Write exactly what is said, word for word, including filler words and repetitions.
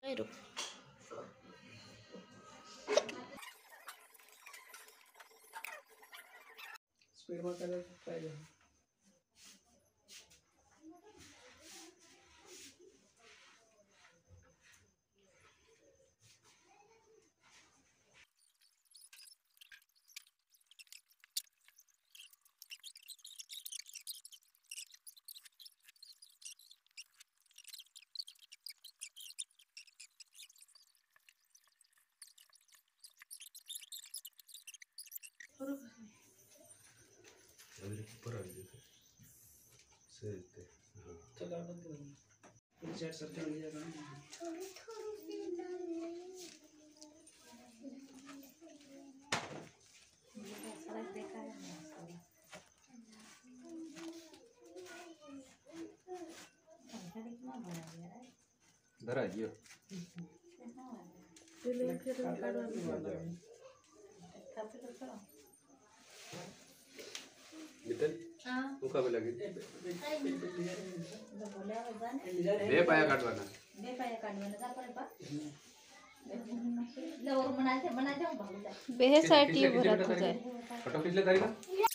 Speed में कर पाहिजे। ऊपर आ गई से इतने हां चला बंद कर दो पूरी सेट सब चल जाएगा थोड़ी थोड़ी सी डालनी मुझे सारा देखा है इधर आ जियो पहले फिर काटवा मितल हां मुका पे लगी दे पाया काटवाना दे पाया काटवाना जा पर बा ले और बनाते बनाते हम भाग जा बेहद सारी ट्यूब रख जाए फोटो खींच ले तारी का